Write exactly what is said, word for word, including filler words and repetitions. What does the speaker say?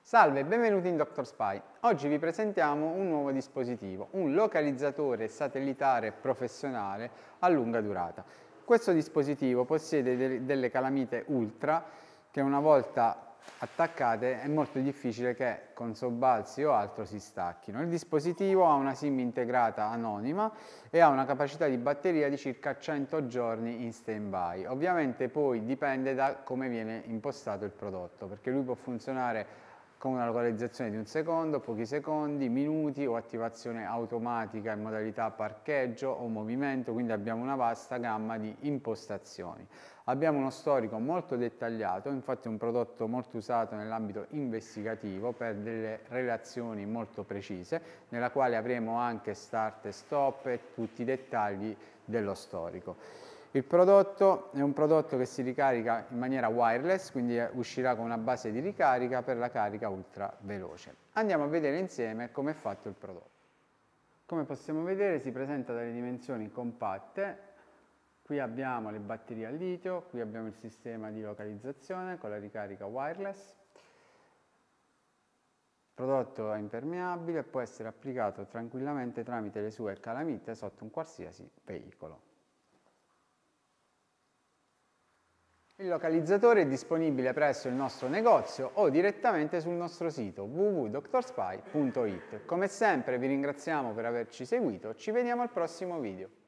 Salve e benvenuti in Doctor Spy. Oggi vi presentiamo un nuovo dispositivo, un localizzatore satellitare professionale a lunga durata. Questo dispositivo possiede de delle calamite ultra che una volta attaccate è molto difficile che con sobbalzi o altro si stacchino. Il dispositivo ha una SIM integrata anonima e ha una capacità di batteria di circa cento giorni in stand-by. Ovviamente poi dipende da come viene impostato il prodotto, perché lui può funzionare con una localizzazione di un secondo, pochi secondi, minuti o attivazione automatica in modalità parcheggio o movimento, quindi abbiamo una vasta gamma di impostazioni. Abbiamo uno storico molto dettagliato, infatti è un prodotto molto usato nell'ambito investigativo per delle relazioni molto precise, nella quale avremo anche start e stop e tutti i dettagli dello storico. Il prodotto è un prodotto che si ricarica in maniera wireless, quindi uscirà con una base di ricarica per la carica ultra veloce. Andiamo a vedere insieme come è fatto il prodotto. Come possiamo vedere si presenta dalle dimensioni compatte. Qui abbiamo le batterie al litio, qui abbiamo il sistema di localizzazione con la ricarica wireless. Il prodotto è impermeabile e può essere applicato tranquillamente tramite le sue calamite sotto un qualsiasi veicolo. Il localizzatore è disponibile presso il nostro negozio o direttamente sul nostro sito w w w punto doctor spy punto it. Come sempre vi ringraziamo per averci seguito, ci vediamo al prossimo video.